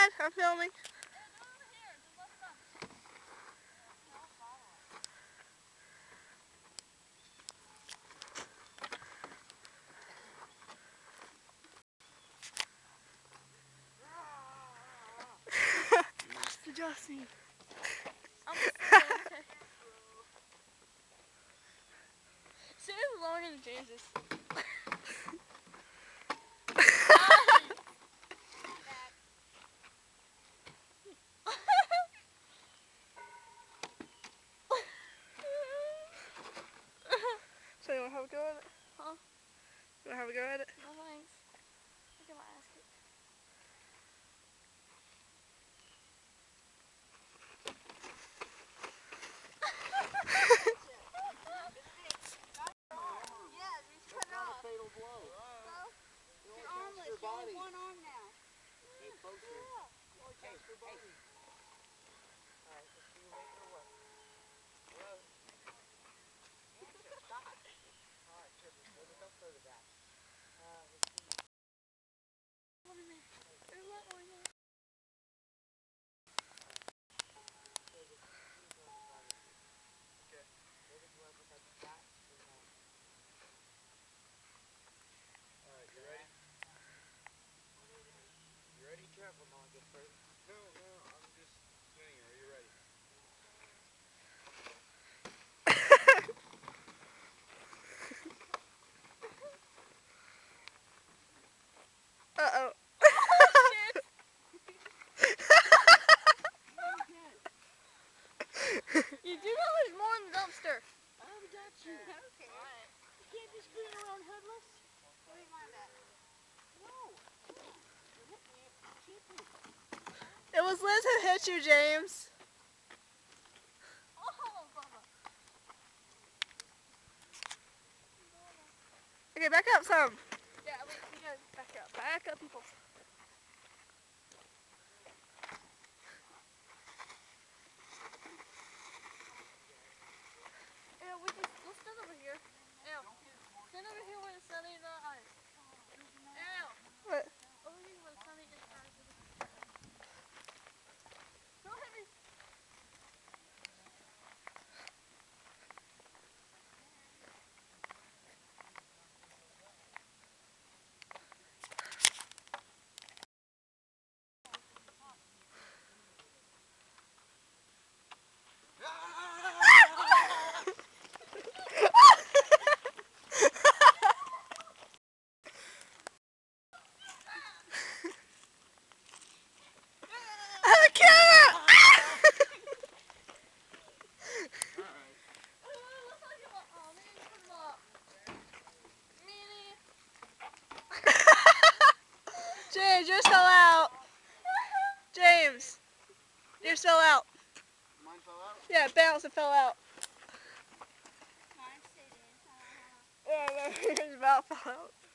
ahead. I'm filming. Adjusting. I'm okay. See, it's longer than James's. So you want to have a go at it? Huh? You want to have a go at it? No thanks. I get my ass kicked. Careful, no one gets hurt. No, I'm just swinging. Are you ready? Uh-oh. Shit! You do know there's more in the dumpster. I haven't got you. Okay. Alright. You can't just scream around headless. What do you mind that? No. You hit me. Keep me. It was Liz who hit you, James. Oh, Bubba. Okay, back up some. Yeah, we gotta back up. Back up, people. Yeah, let's stand over here. Ew. Stand over here where the sun ain't the eyes. Ew. What? Over here where the sun ain't the eyes. Don't hit me. The camera! James, you're still out. James, you're still out. Mine fell out? Yeah, it bounced and fell out. Mine stayed in. Yeah, his mouth fell out.